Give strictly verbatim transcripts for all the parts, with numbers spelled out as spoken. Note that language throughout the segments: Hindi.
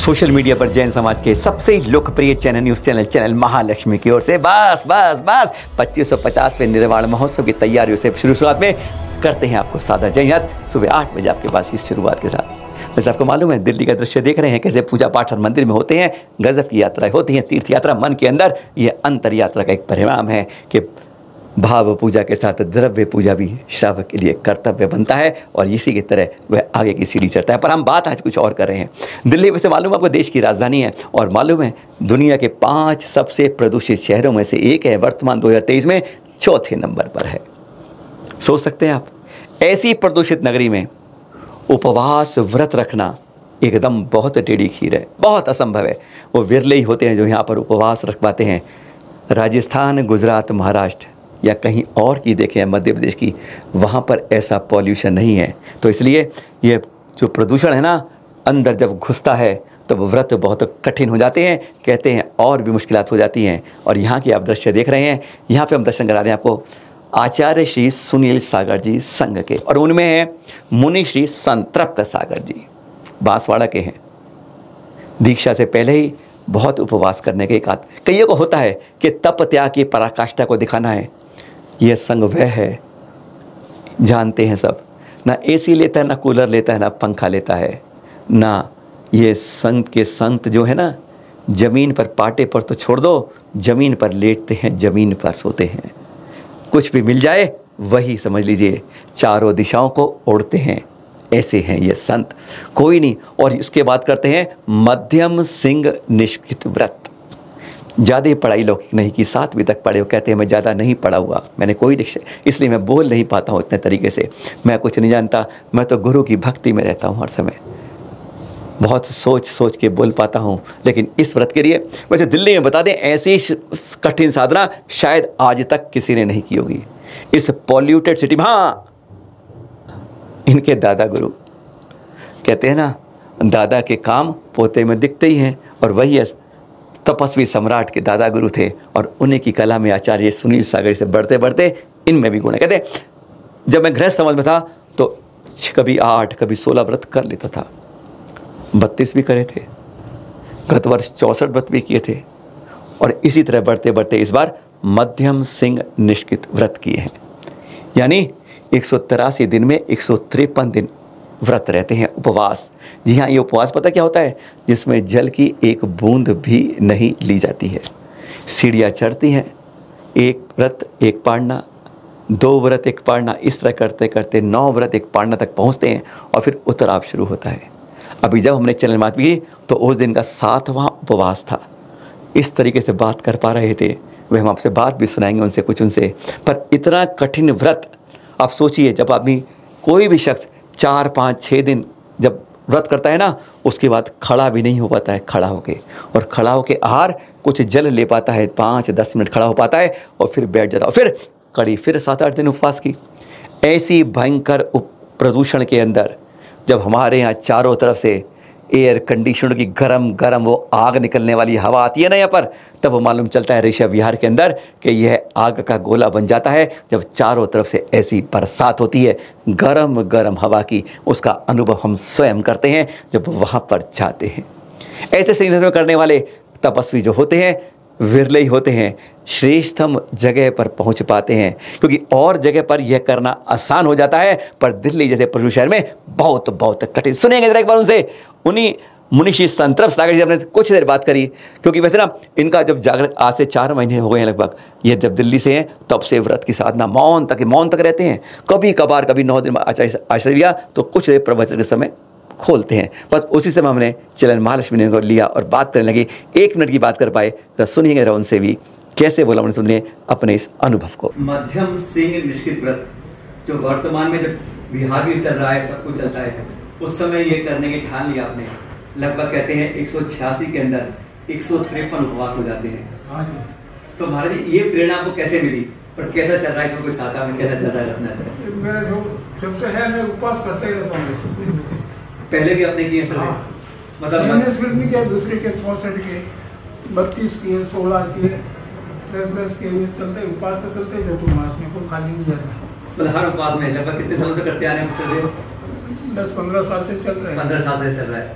सोशल मीडिया पर जैन समाज के सबसे लोकप्रिय channel news channel channel Mahalakshmi की ओर से बस बस बस पच्चीस सौ पचासवें निर्वाण महोत्सव की तैयारियों से शुरू शुरुआत में करते हैं आपको सादर जय हिंद। सुबह आठ बजे आपके पास इस शुरुआत के साथ वैसे आपको मालूम है दिल्ली का दृश्य देख रहे हैं कैसे पूजा पाठ और मंदिर में होते हैं, गजब की यात्राएं होती हैं, तीर्थ यात्रा मन के अंदर ये अंतर यात्रा का एक परिणाम है कि भाव पूजा के साथ द्रव्य पूजा भी श्रावक के लिए कर्तव्य बनता है और इसी की तरह वह आगे की सीढ़ी चढ़ता है। पर हम बात आज कुछ और कर रहे हैं। दिल्ली वैसे मालूम है आपको देश की राजधानी है और मालूम है दुनिया के पाँच सबसे प्रदूषित शहरों में से एक है, वर्तमान दो हज़ार तेईस में चौथे नंबर पर है। सोच सकते हैं आप, ऐसी प्रदूषित नगरी में उपवास व्रत रखना एकदम बहुत टेढ़ी खीर है, बहुत असंभव है। वो विरले ही होते हैं जो यहाँ पर उपवास रख पाते हैं। राजस्थान, गुजरात, महाराष्ट्र या कहीं और की देखें, मध्य प्रदेश की, वहाँ पर ऐसा पॉल्यूशन नहीं है। तो इसलिए ये जो प्रदूषण है ना अंदर जब घुसता है तब तो व्रत बहुत कठिन हो जाते हैं, कहते हैं और भी मुश्किलात हो जाती हैं। और यहाँ की आप दृश्य देख रहे हैं, यहाँ पे हम दर्शन करा रहे हैं आपको आचार्य श्री सुनील सागर जी संघ के, और उनमें है मुनि श्री संतृप्त सागर जी, बांसवाड़ा के हैं। दीक्षा से पहले ही बहुत उपवास करने के एक आद कईयों को होता है कि तप त्याग की पराकाष्ठा को दिखाना है। ये संघ वह है, जानते हैं सब, ना एसी लेता है, ना कूलर लेता है, ना पंखा लेता है, ना ये संत के संत जो है ना ज़मीन पर पाटे पर तो छोड़ दो, ज़मीन पर लेटते हैं, ज़मीन पर सोते हैं। कुछ भी मिल जाए वही समझ लीजिए, चारों दिशाओं को ओढ़ते हैं। ऐसे हैं ये संत, कोई नहीं। और इसके बाद करते हैं मध्यम सिंह निष्कृत व्रत। ज़्यादा पढ़ाई लौकिक नहीं की, सातवीं तक पढ़े हो, कहते हैं मैं ज़्यादा नहीं पढ़ा हुआ, मैंने कोई डिक्शन, इसलिए मैं बोल नहीं पाता हूँ इतने तरीके से, मैं कुछ नहीं जानता, मैं तो गुरु की भक्ति में रहता हूँ हर समय, बहुत सोच सोच के बोल पाता हूँ। लेकिन इस व्रत के लिए वैसे दिल्ली में बता दें ऐसी कठिन साधना शायद आज तक किसी ने नहीं की होगी इस पॉल्यूटेड सिटी में। हाँ, इनके दादा गुरु कहते हैं ना, दादा के काम पोते में दिखते ही हैं, और वही तपस्वी सम्राट के दादा गुरु थे और उन्हीं की कला में आचार्य सुनील सागर से बढ़ते बढ़ते इनमें भी गुण है। कहते जब मैं गृहस्थ समाज में था तो कभी आठ कभी सोलह व्रत कर लेता था, बत्तीस भी करे थे, गत वर्ष चौंसठ व्रत भी किए थे, और इसी तरह बढ़ते बढ़ते इस बार मध्यम सिंह निष्कृत व्रत किए हैं। यानी एक सौ तिरासी दिन में एक सौ तिरपन दिन व्रत रहते हैं, उपवास। जी हाँ, ये उपवास पता क्या होता है, जिसमें जल की एक बूंद भी नहीं ली जाती है। सीढ़ियाँ चढ़ती हैं, एक व्रत एक पाड़ना, दो व्रत एक पाड़ना, इस तरह करते करते नौ व्रत एक पाड़ना तक पहुँचते हैं और फिर उतराव शुरू होता है। अभी जब हमने चैनल बात की तो उस दिन का सातवां उपवास था। इस तरीके से बात कर पा रहे थे, वह हम आपसे बात भी सुनाएंगे उनसे कुछ उनसे। पर इतना कठिन व्रत आप सोचिए, जब आदमी कोई भी शख्स चार पाँच छः दिन जब व्रत करता है ना, उसके बाद खड़ा भी नहीं हो पाता है खड़ा होके, और खड़ा होके आहार कुछ जल ले पाता है, पाँच दस मिनट खड़ा हो पाता है और फिर बैठ जाता है, और फिर कड़ी फिर सात आठ दिन उपवास की। ऐसी भयंकर प्रदूषण के अंदर जब हमारे यहाँ चारों तरफ से एयर कंडीशनर की गरम गरम वो आग निकलने वाली हवा आती है ना यहाँ पर, तब वो मालूम चलता है ऋषभ विहार के अंदर कि यह आग का गोला बन जाता है। जब चारों तरफ से ऐसी बरसात होती है गरम गरम हवा की, उसका अनुभव हम स्वयं करते हैं जब वहाँ पर जाते हैं। ऐसे संगठन करने वाले तपस्वी जो होते हैं विरले ही होते हैं, श्रेष्ठतम जगह पर पहुंच पाते हैं, क्योंकि और जगह पर यह करना आसान हो जाता है, पर दिल्ली जैसे प्रभु शहर में बहुत बहुत कठिन। सुनेंगे जरा एक बार उनसे, उन्हीं मुनि श्री संतृप्त सागर जी हमने कुछ देर बात करी, क्योंकि वैसे ना इनका जब जागृत आज से चार महीने हो गए हैं लगभग, ये जब दिल्ली से हैं तब से व्रत की साधना मौन तक मौन तक रहते हैं। कभी कभार कभी नौ दिन आचार्य आश्रय लिया तो कुछ देर प्रवचन के समय खोलते हैं, बस उसी समय हमने चैनल महालक्ष्मी ने लिया और बात करने लगे। एक मिनट की बात कर पाए तो सुनिएगा जरा उनसे भी कैसे बोला उन्हें, सुनिए अपने इस अनुभव को। मध्यम सिंह निष्कृत व्रत जो वर्तमान में जब बिहार भी चल रहा है, सब कुछ चलता है, उस समय ये करने की ठान लिया आपने। लगभग कहते हैं एक सौ छियासी के अंदर एक सौ तिरपन उपवास हो जाते हैं। तो महाराज जी ये प्रेरणा आपको कैसे मिली और कैसा चल रहा है, इसमें कोई साथ में कैसा चल रहा है? मेरा जो सबसे है मैं उपवास करते ही रहता हूँ। पहले भी आपने किए सर? मतलब किया, दूसरे के चौसठ के, बत्तीस किए, सोलह किए, दस दस के, चलते उपवास तो चलते चतुर्मास में कोई खाली नहीं जाता। मतलब हर उपवास में लगभग कितने सालों से करते आ रहे हैं? दस पंद्रह साल से चल रहे हैं। पंद्रह साल से चल रहा है।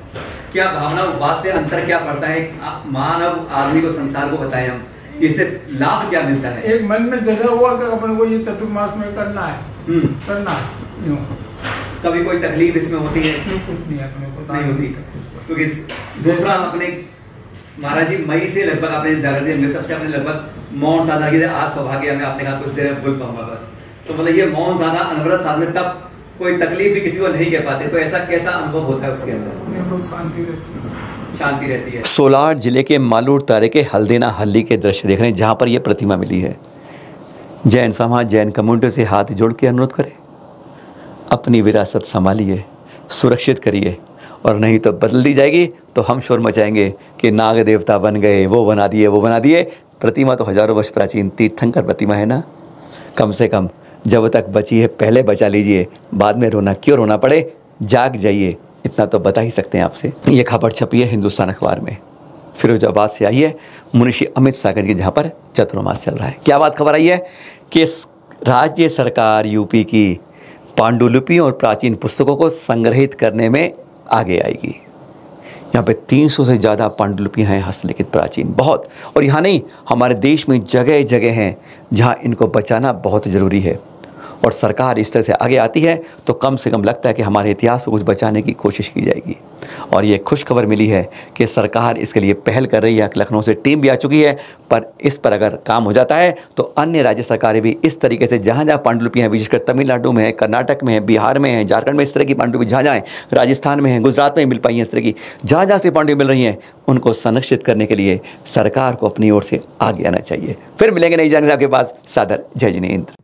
क्या भावना उपवास से अंतर क्या पड़ता है? आप मानव आदमी को, संसार को बताएं हम, इससे लाभ क्या मिलता है? एक मन में जैसा हुआ कि अपन को ये चतुर्मास में करना है, करना है, यूं। कभी कोई तकलीफ इसमें होती है? कुछ नहीं, अपने को नहीं होती, क्योंकि दूसरा अपने महाराज जी मई से लगभग आपने जागृति में तब से आपने लगभग मौन साधना की। आज सौभाग्य में आपने कहा कुछ देर में बोल पाऊंगा बस, तो मतलब ये मौन साधना अनवरत साधना में तब कोई तकलीफ भी किसी को नहीं कह पाते, तो ऐसा कैसा अनुभव होता है उसके अंदर? शांति रहती है, शांति रहती है। सोलार जिले के मालूर तारे के हल्देना हल्ली के दृश्य देख रहे हैं, जहाँ पर यह प्रतिमा मिली है। जैन समाज, जैन कम्युनिटी से हाथ जोड़ के अनुरोध करें, अपनी विरासत संभालिए, सुरक्षित करिए, और नहीं तो बदल दी जाएगी तो हम शोर मचाएंगे कि नाग देवता बन गए, वो बना दिए, वो बना दिए। प्रतिमा तो हजारों वर्ष प्राचीन तीर्थंकर प्रतिमा है ना। कम से कम जब तक बची है पहले बचा लीजिए, बाद में रोना क्यों रोना पड़े, जाग जाइए, इतना तो बता ही सकते हैं आपसे। ये खबर छपी है हिंदुस्तान अखबार में, फिरोजाबाद से आई है, मुंशी अमित सागर की, जहाँ पर चतुर्मास चल रहा है। क्या बात खबर आई है कि राज्य सरकार यूपी की पांडुलिपियों और प्राचीन पुस्तकों को संग्रहित करने में आगे आएगी। यहाँ पे तीन सौ से ज़्यादा पांडुलिपियाँ हैं हस्तलिखित प्राचीन, बहुत। और यहाँ नहीं, हमारे देश में जगह जगह हैं जहाँ इनको बचाना बहुत ज़रूरी है। और सरकार इस तरह से आगे आती है तो कम से कम लगता है कि हमारे इतिहास को कुछ बचाने की कोशिश की जाएगी। और ये खुश खबर मिली है कि सरकार इसके लिए पहल कर रही है। लखनऊ से टीम भी आ चुकी है, पर इस पर अगर काम हो जाता है तो अन्य राज्य सरकारें भी इस तरीके से जहाँ जहाँ पांडुलिपियाँ हैं, विशेषकर तमिलनाडु में है, कर्नाटक में है, बिहार में है, झारखंड में इस तरह की पांडुलिपि जहाँ जहाँ, राजस्थान में है, गुजरात में मिल पाई हैं, इस तरह की जहाँ जहाँ से पांडुलिपि मिल रही हैं, उनको संरक्षित करने के लिए सरकार को अपनी ओर से आगे आना चाहिए। फिर मिलेंगे नई जानकारी आपके पास। सादर जय जिनेंद्र।